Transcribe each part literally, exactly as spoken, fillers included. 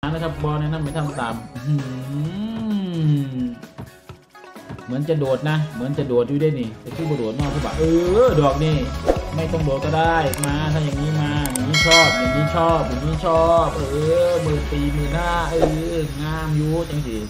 นะครับบอลแนะนำไปทำตามเหมือนจะโดดนะเหมือนจะโดดอยู่ได้นี่แต่ที่บโดดนอกเขาบอกเออดอกนี่ไม่ต้องโดดก็ได้มาถ้าอย่างนี้มาอย่างนี้ชอบอย่างนี้ชอบอย่างนี้ชอบเออมือตีมือหน้าเอองามยูจังสิ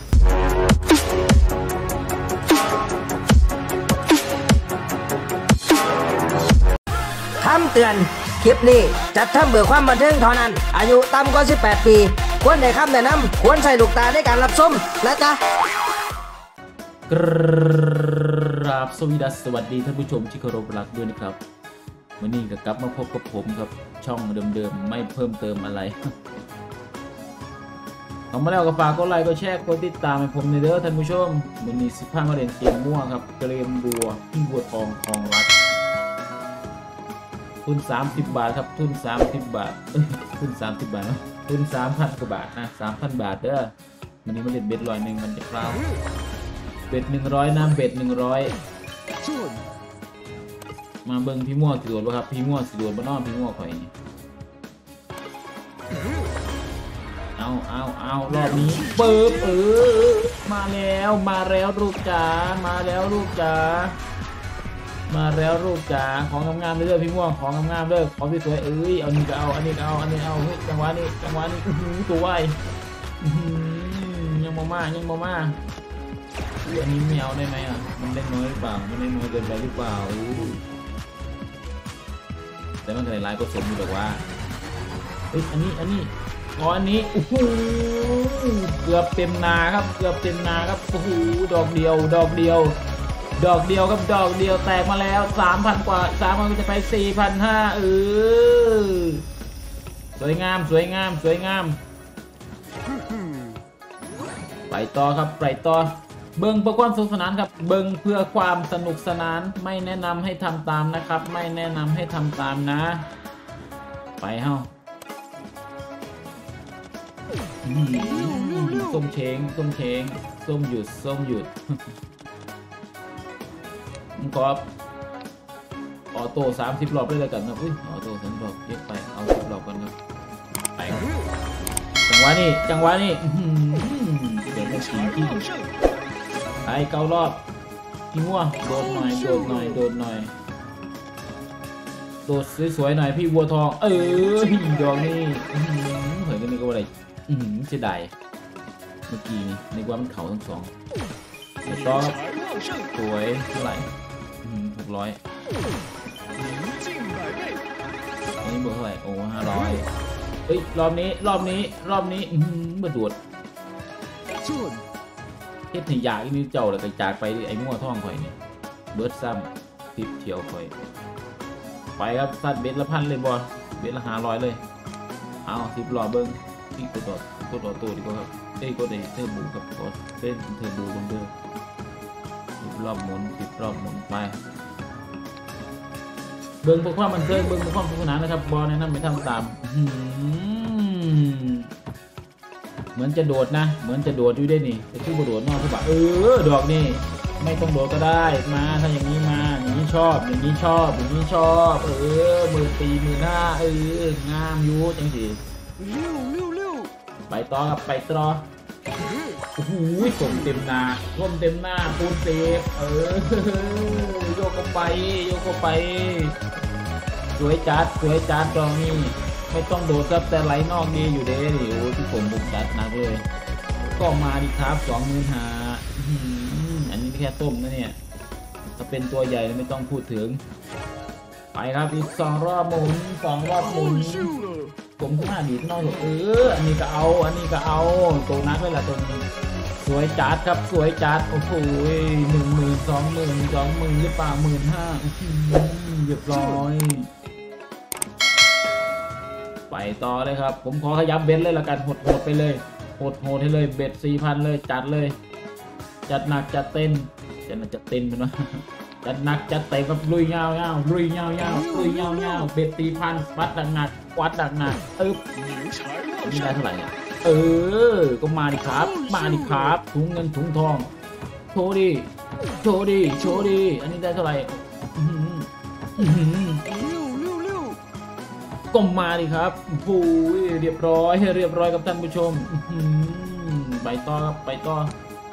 คำเตือนคลิปนี้จัดทำเบื่อความบันเทิงเท่านั้นอายุต่ำกว่าสิบแปดปีควรได้คำแนะนำควรใส่ลูกตาในการรับชมนะจ๊ะกราบสวัสดีสวัสดีท่านผู้ชมที่เคารพรักด้วยนะครับวันนี้ก็กลับมาพบกับผมครับช่องเดิมๆไม่เพิ่มเติมอะไรเอามาแล้วก็ฝากกดไลค์กดแชร์กดติดตามให้ผมในเด้อท่านผู้ชมวันนี้สิบห้ามาเล่นเกมมั่วครับเกมบัวที่บัวทองทองรักทุนสามสิบบาทครับทุนสามสิบบาททุนสามสิบบาทนะทุนสามพันกว่าบาทนะสามพันบาทเด้อวันนี้มาเล่นเบ็ดร้อยหนึ่งมันจะคราวเบ็ดหนึ่งร้อยน้ำเบ็ดหนึ่งร้อยมาเบิ้งพี่มั่วสิโดดป่ะครับพี่มั่วสิโดดบ้านนอกพี่มั่วข่อยเอาเอาเอารอบนี้เปิบเออมาแล้วมาแล้วลูกจ๋ามาแล้วลูกจ๋ามาแล้วลูกจ๋าของงามๆเลยพี่ม่วงของงามๆเลยของสวยๆเอ้ยเอานี่ก็เอาอันนี้ก็เอาอันนี้เอาเฮ้ยจังหวะนี้จังหวะนี้ตัววายยังมาม่ายังมาม่าอันนี้ไม่เอาได้ไหมอ่ะมันได้น้อยหรือเปล่ามันได้น้อยเกินไปหรือเปล่าแต่มันก็หลายผสมอยู่แบบว่าเฮ้ยอันนี้อันนี้อ๋ออันนี้โอ้โหเกือบเต็มนาครับเกือบเต็มนาครับโอ้โหดอกเดียวดอกเดียวดอกเดียวครับดอกเดียวแตกมาแล้วสามพันกว่าสามพันจะไปสี่พันห้าเออสวยงามสวยงามสวยงามไปต่อครับไปต่อเบิ้งเพื่อความสนุกสนานครับเบิ้งเพื่อความสนุกสนานไม่แนะนำให้ทำตามนะครับไม่แนะนำให้ทำตามนะไปเฮ้าส้มเชงส้มเชงส้มหยุดส้มหยุดก็ออโต้สามสิบรอบได้เลยกันนะอุ้ยออโต้สามรอบเยอะไปเอาสิบรอบกันครับไปจังหวะนี้จังหวะนี้เดี๋ยวไม่ชี้ที่ไอเก้ารอบพี่ม่วงโดดหน่อยโดดหน่อยโดดหน่อยโดดสวยๆหน่อยพี่วัวทองเออดอกนี่เผยกันนี่ก็อะไรเสียดายเมื่อกี้นี่ในว่ามันเข่าทั้งสองไอต่อสวยเท่าไหร่หกร้อยอันนี้บวกเท่าไหร่โอ้ห้าร้อยเฮ้ยรอบนี้รอบนี้รอบนี้เบื่อดวดเฮ็ดให้ยากอีนี่เจ้าเลยไปจากไปไอ้มั่วท่องข่อยนี่เบิร์ดซ้ำติดเที่ยวข่อยไปครับสัตว์เบ็ดละพันเลยบอลเบ็ดละห้าร้อยเลยเอาสิบรอบเบิ้งที่กดต่อกดต่อตัวดีกว่าครับเอ้ยกดไอ้เทอร์บูครับกดเล่นเทอร์บูบนเด้อสิบรอบหมุนสิบรอบหมุนไปเบิ้งเพื่อความบันเทิงเบิ้งเพื่อความสนุกสนานนะครับบอลแนะนำไปทำตามเหมือนจะโดดนะเหมือนจะโดดอยู่ได้นี่แต่ที่บโดดนอกเขาบอกเออดอกนี่ไม่ต้องโดดก็ได้มาถ้าอย่างนี้มาอย่างนี้ชอบอย่างนี้ชอบอย่างนี้ชอบเออมือตีมือหน้าเอองามยูจังสิไปต่อครับไปต่อโอ้โหส่งเต็มนาร่มเต็มหน้าปูนเซฟเออโยกเข้าไปโยกเข้าไปสวยจัดสวยจัดตรงนี้ไม่ต้องโดดครับแต่ไหลนอกดีอยู่เด้ดิโอ้ที่ผมบุกจัดหนักเลยก็มาดิครับสองหมื่นห้าอันนี้แค่ต้มนะเนี่ยถ้าเป็นตัวใหญ่ไม่ต้องพูดถึงไปครับอีกสองรอบหมุนสองรอบหมุนผมขึ้นมาดีดนอกเอออันนี้ก็เอาอันนี้ก็เอาตัวนักเลยล่ะตัวนี้สวยจัดครับสวยจัดโอ้โหหนึ่งหมื่นสองหมื่นสองหมื่นหรือเปล่าหมื่นห้าเรียบร้อยไปต่อเลยครับผมขอขยับเบ็ดเลยละกันหดหดไปเลยหดหดให้เลยเบ็ดสี่พันเลยจัดเลยจัดหนักจัดเต้นจัดหนักจัดเต้นเป็นว่าจัดหนักจัดเต็มกับลุยเงาเงาลุยเงาเงาลุยเงาเงาเบ็ดสี่พันวัดดังหนักวัดดังหนักเออนี่ได้เท่าไหร่เนี่ยเออก็มาดิครับมาดิครับถุงเงินถุงทองโชว์ดิโชว์ดิโชว์ดิอันนี้ได้เท่าไหร่กก็มาดิครับโอ้ยเรียบร้อยให้เรียบร้อยกับท่านผู้ชมไปต่อครับไปต่อ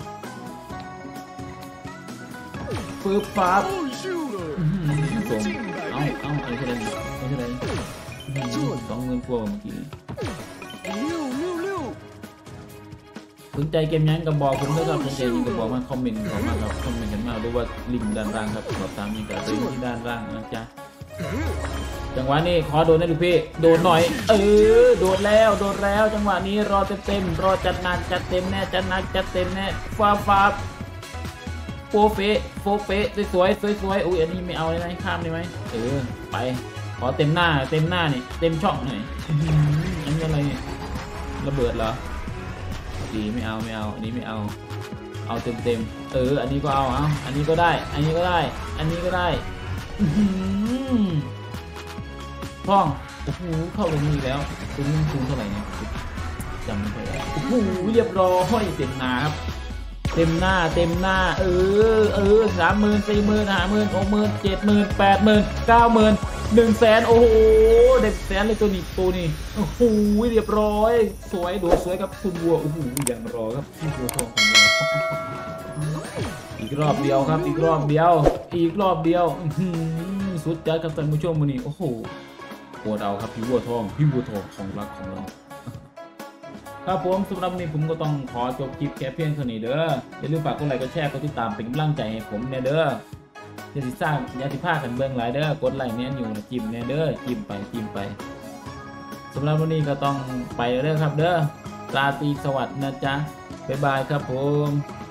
ปึ๊บปั๊บส่งเอาเอาอะไรกันอะไรกันสองเงินพวงเมื่อกี้สนใจเกมยังกับบอกผมด้วยครับสนใจยิงกับบอกมาคอมเมนต์เข้ามาครับคอมเมนต์กันมาหรือว่าลิงก์ด้านล่างครับบอกตามยิงกับลิงก์ที่ด้านล่างนะจ๊ะจังหวะนี้ขอโดนนะลูกพี่โดนหน่อยเออโดนแล้วโดนแล้วจังหวะนี้รอเต็มๆรอจัดหนักจัดเต็มแน่จัดหนักจัดเต็มแน่ฟ้าฟ้าโฟเฟโฟเฟสวยสวยสวยอุ้ยอันนี้ไม่เอาเลยไหมข้ามได้ไหมเออไปขอเต็มหน้าเต็มหน้านี่เต็มช่องหน่อยอันนี้อะไรเนี่ยระเบิดเหรอดีไม่เอาไม่เอาอันนี้ไม่เอาเอาเต็มเต็มเอออันนี้ก็เอาเอาอันนี้ก็ได้อันนี้ก็ได้อันนี้ก็ได้พ่องโอ้โหเข้าตรงนี้แล้วตรงนี้คูณเท่าไหร่เนี่ยจำไม่ได้โอ้โหเรียบร้อยเต็มหน้าครับเต็มหน้าเต็มหน้าเออเออสามหมื่นสี่หมื่นห้าหมื่นหกหมื่นเจ็ดหมื่นแปดหมื่นเก้าหมื่นหนึ่งแสนโอ้โหเด็กแสนเลยตัวนี้ตัวนี้โอ้โหเรียบร้อยสวยดูสวยครับคุณวัวโอ้โหยังรอครับที่วัวทองของเราอีกรอบเดียวครับอีกรอบเดียวอีกรอบเดียวสุดจัดกับท่านผู้ชมวันนี้โอ้โหโคตรเอาครับพี่วัวทองพี่วัวทองของรักของเราครับผมสำหรับวันนี้ผมก็ต้องขอจบคลิปแค่เพียงเท่านี้เด้ออย่าลืมฝากกดไลค์กดแชร์กดติดตามเป็นกำลังใจให้ผมเนี่ยเด้ออย่าสิสร้างอย่าสิพากันเบิ่งหลายเด้อกดไลค์เนี่ยอยู่นะจิ้มเนี่ยเด้อจิ้มไปจิ้มไปสำหรับวันนี้ก็ต้องไปเด้อครับเด้อราตรีสวัสดิ์นะจ๊ะบ๊ายบายครับผม